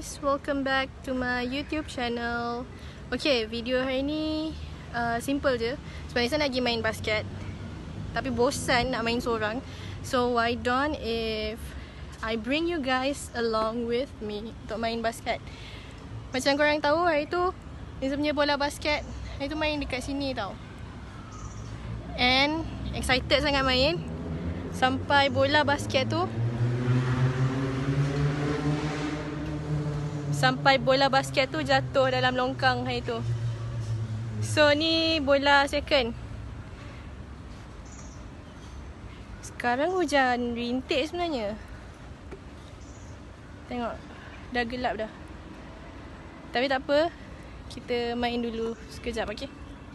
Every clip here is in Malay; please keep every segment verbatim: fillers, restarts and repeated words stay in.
guys, welcome back to my YouTube channel. Okay, video hari ni uh, simple je. Sebab Nisa nak pergi main basket, tapi bosan nak main seorang. So why don't if I bring you guys along with me untuk main basket. Macam korang tahu, hari tu Nisa punya bola basket, hari tu main dekat sini tau. And excited sangat main, sampai bola basket tu Sampai bola basket tu jatuh dalam longkang hari tu. So ni bola second. Sekarang hujan rintik sebenarnya. Tengok, dah gelap dah. Tapi tak apa, kita main dulu sekejap, okey?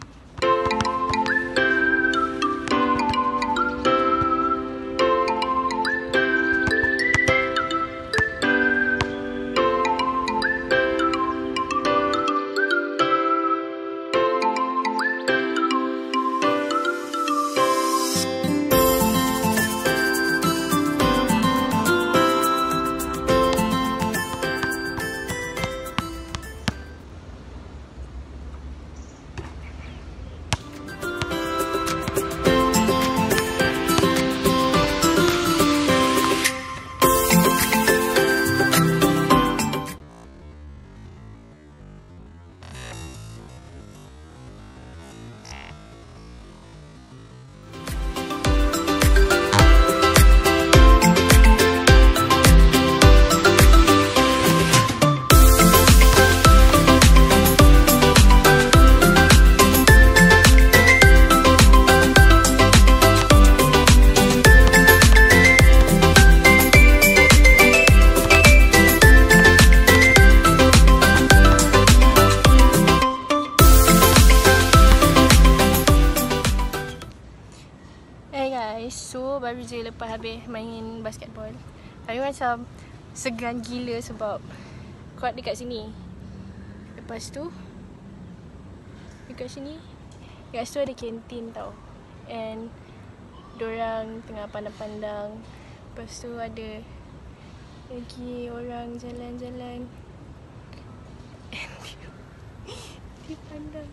So baru je lepas habis main basketball, tapi macam segan gila sebab court dekat sini. Lepas tu dekat sini, dekat situ ada kantin tau. And dorang tengah pandang-pandang. Lepas tu ada lagi orang jalan-jalan. And dia, dia pandang.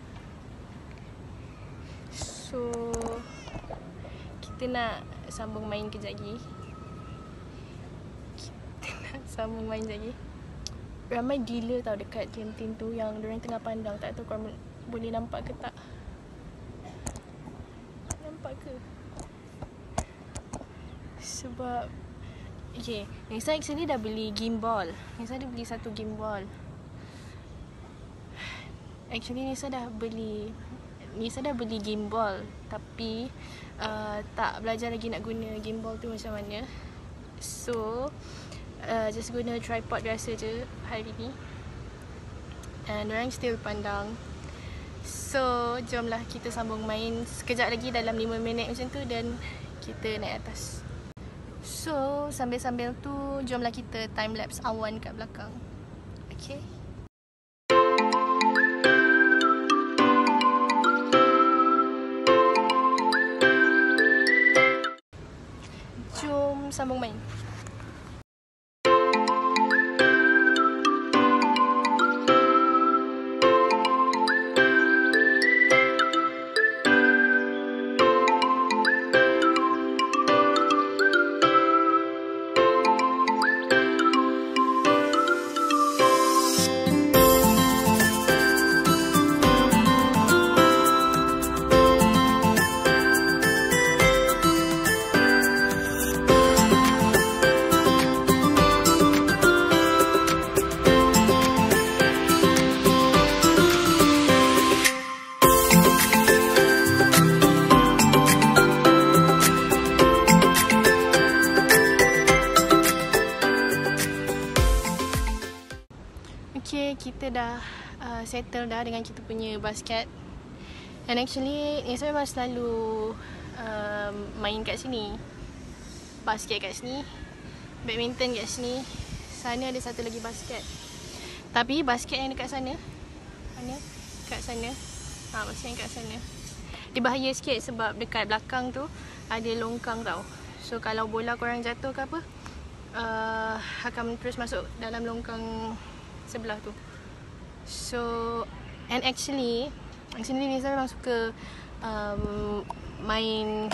So kita nak sambung main kejap lagi. Kita nak sambung main kejap lagi. Ramai gila tau dekat kantin tu yang diorang tengah pandang. Tak tahu korang boleh nampak ke tak. Nampak ke? Sebab okay, Nisa actually dah beli gimbal. Nisa dah beli satu gimbal. Actually Nisa dah beli Nisa dah beli gimbal, tapi uh, tak belajar lagi nak guna gimbal tu macam mana. So uh, just guna tripod biasa je hari ni. And orang still pandang. So jomlah kita sambung main sekejap lagi, dalam lima minit macam tu, dan kita naik atas. So sambil-sambil tu jomlah kita time lapse awan kat belakang. Okay. Sambung main. Okay, kita dah uh, settle dah dengan kita punya basket. And actually Nisa memang selalu uh, main kat sini. Basket kat sini, badminton kat sini. Sana ada satu lagi basket. Tapi basket yang dekat sana, mana? Kat sana. Ha, basket yang kat sana. Dia bahaya sikit sebab dekat belakang tu ada longkang tau. So kalau bola korang jatuh ke apa, uh, akan terus masuk dalam longkang sebelah tu. So and actually actually Nisa memang suka um, main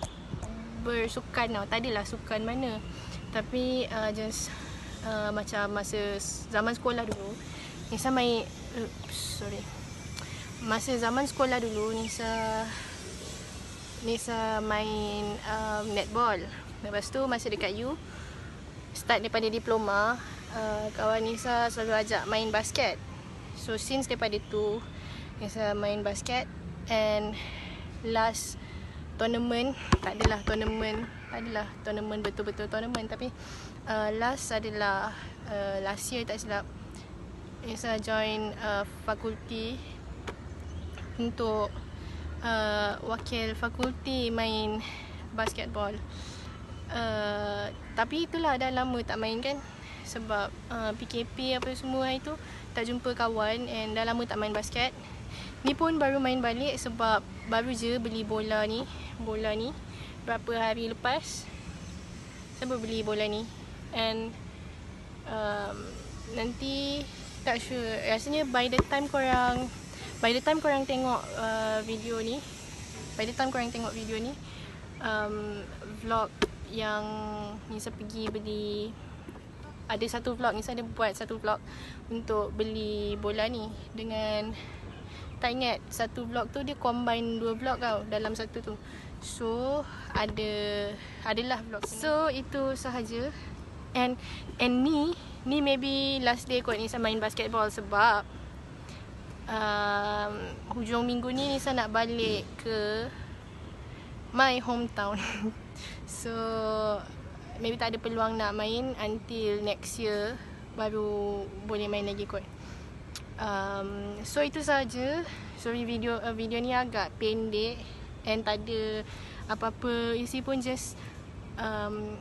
bersukan tau. Tak adalah sukan mana, tapi uh, just uh, macam masa zaman sekolah dulu Nisa main uh, sorry masa zaman sekolah dulu Nisa Nisa main um, netball. Lepas tu masa dekat U, start daripada diploma, uh, kawan Nisa selalu ajak main basket. So since daripada tu Nisa main basket. And last tournament, tak adalah tournament Tak adalah tournament betul-betul tournament, tapi uh, last adalah uh, last year tak silap, Nisa join uh, fakulti untuk uh, wakil fakulti main basketball. Uh, tapi itulah dah lama tak main kan, sebab uh, P K P apa semua itu tak jumpa kawan, and dah lama tak main basket. Ni pun baru main balik sebab baru je beli bola ni Bola ni berapa hari lepas saya baru beli bola ni. And um, nanti tak sure, rasanya by the time korang By the time korang tengok uh, video ni By the time korang tengok video ni um, vlog yang Nisa pergi beli, ada satu vlog, Nisa ada buat satu vlog untuk beli bola ni. Dengan, tak ingat, satu vlog tu dia combine dua vlog tau dalam satu tu. So ada adalah vlog. So itu sahaja. And and ni ni maybe last day kot Nisa main basketball, sebab um, hujung minggu ni Nisa nak balik ke my hometown. So maybe tak ada peluang nak main until next year, baru boleh main lagi kot. Um, so itu saja. Sorry video uh, video ni agak pendek and tak ada apa-apa isi pun, just um,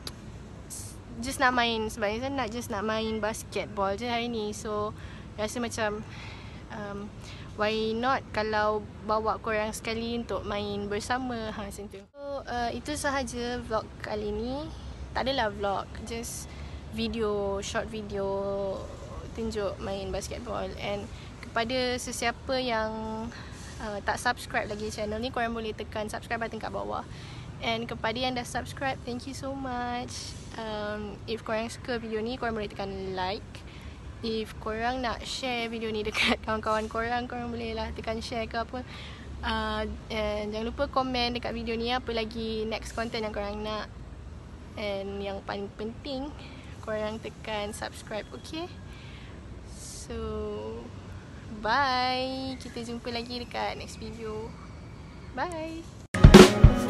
just nak main. Sebenarnya saya nak just nak main basketball je hari ni. So rasa macam um, why not kalau bawa korang sekali untuk main bersama, ha, macam tu. So uh, itu sahaja vlog kali ni. Tak adalah vlog, just video, short video tunjuk main basketball. And kepada sesiapa yang uh, tak subscribe lagi channel ni, korang boleh tekan subscribe button kat bawah. And kepada yang dah subscribe, thank you so much. um, If korang suka video ni, korang boleh tekan like. If korang nak share video ni dekat kawan-kawan korang, korang boleh lah tekan share ke apa. uh, And jangan lupa komen dekat video ni apa lagi next content yang korang nak. And yang paling penting, korang tekan subscribe, okay? So bye. Kita jumpa lagi dekat next video. Bye.